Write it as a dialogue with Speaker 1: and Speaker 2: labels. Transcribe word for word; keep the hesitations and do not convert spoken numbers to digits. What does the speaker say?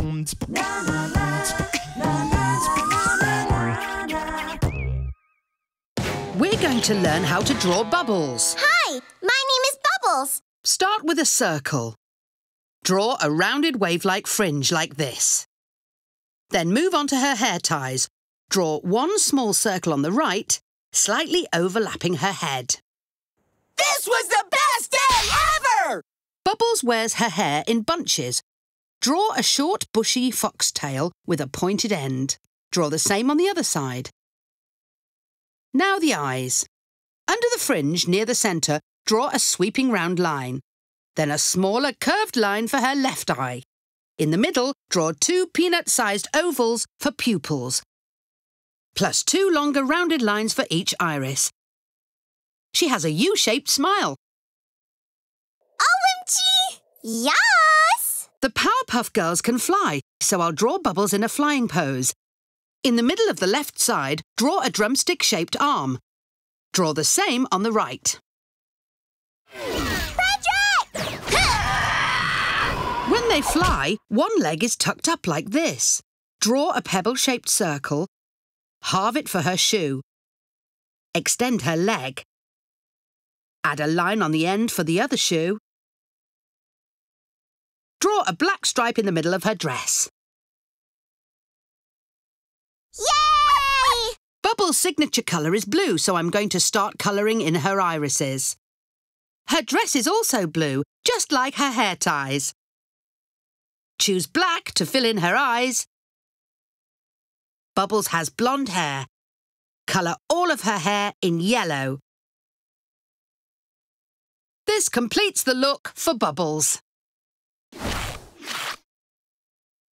Speaker 1: We're going to learn how to draw bubbles.
Speaker 2: Hi, my name is Bubbles.
Speaker 1: Start with a circle. Draw a rounded wave like fringe like this. Then move on to her hair ties. Draw one small circle on the right, slightly overlapping her head.
Speaker 3: This was the best day ever!
Speaker 1: Bubbles wears her hair in bunches. Draw a short, bushy foxtail with a pointed end. Draw the same on the other side. Now the eyes. Under the fringe, near the centre, draw a sweeping round line. Then a smaller curved line for her left eye. In the middle, draw two peanut-sized ovals for pupils, plus two longer rounded lines for each iris. She has a U-shaped smile.
Speaker 2: O M G! Yes!
Speaker 1: The Powerpuff Girls can fly, so I'll draw Bubbles in a flying pose. In the middle of the left side, draw a drumstick-shaped arm. Draw the same on the right. When they fly, one leg is tucked up like this. Draw a pebble-shaped circle. Halve it for her shoe. Extend her leg. Add a line on the end for the other shoe. Draw a black stripe in the middle of her dress.
Speaker 2: Yay!
Speaker 1: Bubbles' signature colour is blue, so I'm going to start colouring in her irises. Her dress is also blue, just like her hair ties. Choose black to fill in her eyes. Bubbles has blonde hair. Colour all of her hair in yellow. This completes the look for Bubbles.